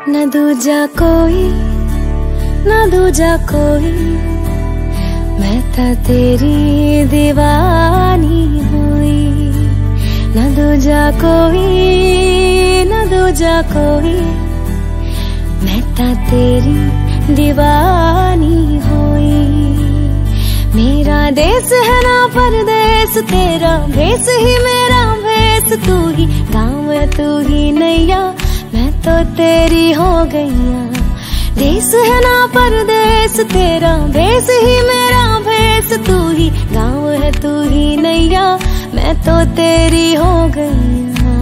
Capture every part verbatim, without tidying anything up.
न दूजा कोई न दूजा कोई, मैं ता तेरी दीवानी हुई। न दूजा कोई न दूजा कोई, मैं ता तेरी दीवानी हुई। मेरा देश है ना परदेस, तेरा भेस ही मेरा भेस। तू ही गाँव तू ही नैया, मैं तो तेरी हो गईया। देश है ना परदेस, तेरा भेस ही मेरा भेस। तू ही गाँव है तू ही नैया, मैं तो तेरी हो गईया।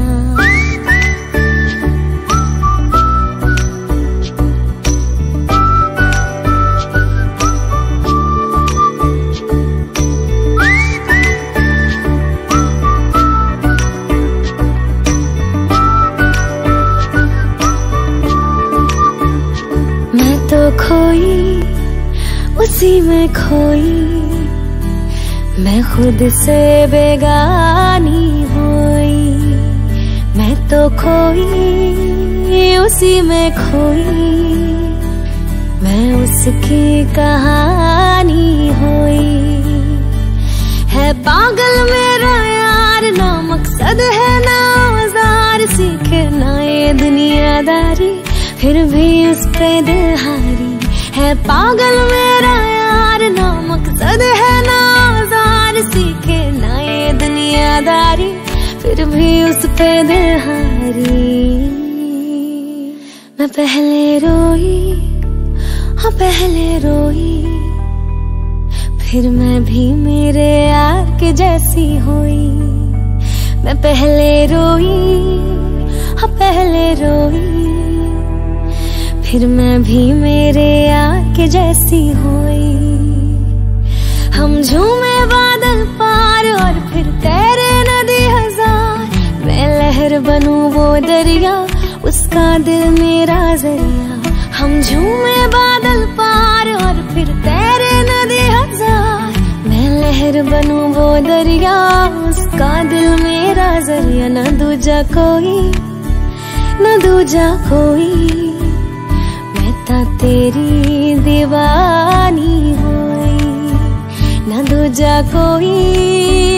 तो खोई उसी में खोई, मैं खुद से बेगानी हुई। मैं तो खोई उसी में खोई, मैं उसकी कहानी हुई। है पागल मेरा यार, ना मकसद है ना औजार। सीखे ना ये दुनियादारी, फिर भी उस पे दिल हारी। है पागल मेरा यार, ना मकसद है ना औजार। सीखे ना ये दुनियादारी, फिर भी उस पे दिल हारी। मैं पहले रोई हाँ पहले रोई, फिर मैं भी मेरे यार के जैसी हुई। मैं पहले रोई हाँ पहले रोई, फिर मैं भी मेरे यार के जैसी हुई। हम झूमे बादल पार और फिर तैरे नदी हजार। मैं लहर बनूं वो दरिया, उसका दिल मेरा जरिया। हम झूमे बादल पार और फिर तैरे नदी हजार। मैं लहर बनूं वो दरिया, उसका दिल मेरा जरिया। न दूजा कोई न दूजा कोई, ता तेरी दीवानी हुई। न दूजा कोई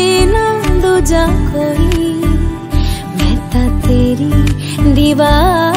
न दूजा कोई, मैं ता तेरी दीवानी।